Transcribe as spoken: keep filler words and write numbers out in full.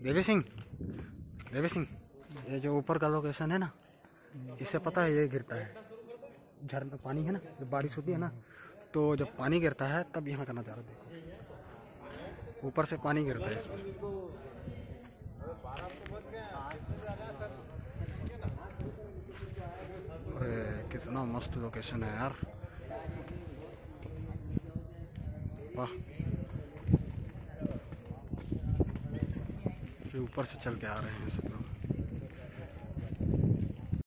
देवी सिंह देवी सिंह ये जो ऊपर का लोकेशन है ना, इससे पता है ये गिरता है झरना, पानी है ना, जब बारिश होती है ना तो जब पानी गिरता है तब यहाँ का नज़ारा देखो, ऊपर से पानी गिरता है इसमें। अरे कितना मस्त लोकेशन है यार, वाह। ऊपर से चल के आ रहे हैं सब लोग।